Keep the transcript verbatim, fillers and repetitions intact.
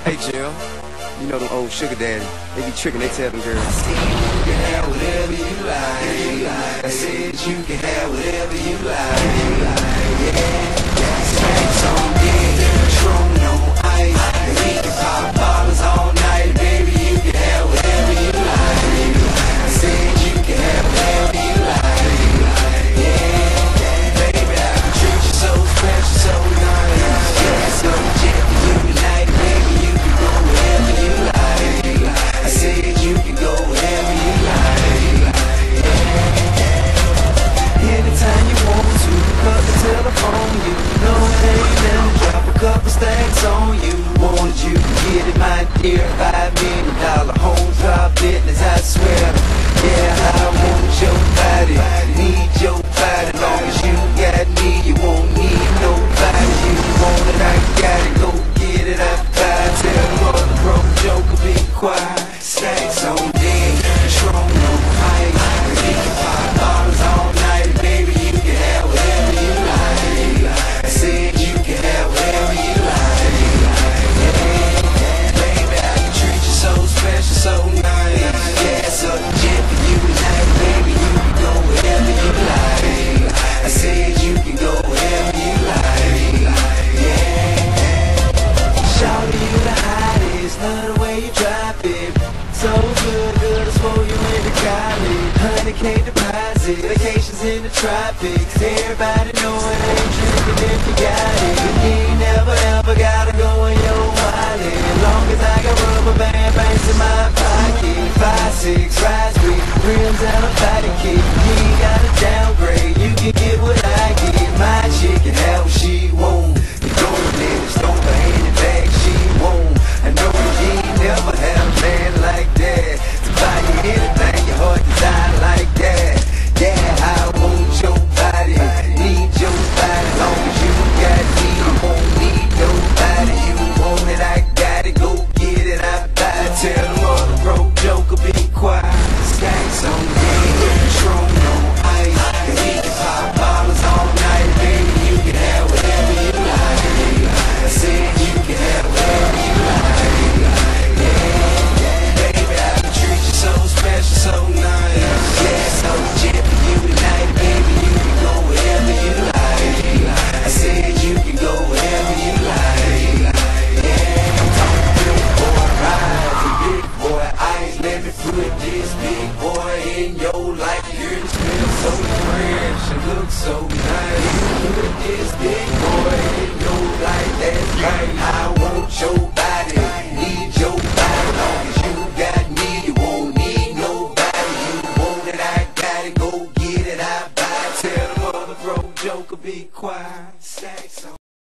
Hey Jill, you know them old sugar daddy, they be tricking, they tell them girls. I said you can have whatever you like. I said you can have whatever you like. Yeah, snacks on deck, Patron on ice, and we can pop bottles all night, baby. You can have whatever you like. I said you can have whatever you like. Yeah, baby, I can treat you so special, so nice. Yeah, so jet for you tonight, baby. You can go wherever you like. I said you can go wherever you like. Yeah. Anytime you want to, cut the telephone. You know it ain't nothing. Drop a couple stacks on you. Wanted you to get it, my dear. Five million dollar home drop business, I swear. Yeah, I want your body, need your body. Long as you got me, you won't need nobody. You want it, I got it. Go get it, I buy it. Tell the mother broke joker, be quiet. Stacks on deck, Patron on ice. We can pop bottles all night, baby. You can have whatever you like. I said you can have whatever you like. Yeah, baby, I can treat you so special, so nice. Yeah, so jet for you tonight, baby. You can go wherever you like. I said you can go wherever you like. Yeah, shawty, you the hottest. Love the way you drop it. So good, good, it's for you in the college. Honey K deposit, vacations in the tropics. Everybody know it ain't tripping if you got it. You ain't never ever gotta go in your wallet. As long as I got rubber band bands in my pocket. Five, six, rise with rims and a body kick. You ain't gotta downgrade, you can get what I get. My chick can have what she want. The gold niggas don't behave the bag she want. I know you ain't never had a man like that to buy you anything your heart desire like that. Yeah, I want your body, need your body. Long as you got me, you won't need nobody. You want it, I got it. Go get it, I buy it. Tell the mother broke joker, be quiet. Stacks on deck, Patron on ice, and we can pop bottles all night, baby. You can have whatever you like. I said you can have whatever you like. Yeah, baby, I can treat you so special, so nice. Yeah, so jet for you tonight, baby. You can go wherever you like. I said you can go wherever you like. Yeah, I'm talking big boy rides and big boy ice. Let me put this big boy in your life. Girl, it smells so fresh and looks so nice. Put this big boy in your life, that's right.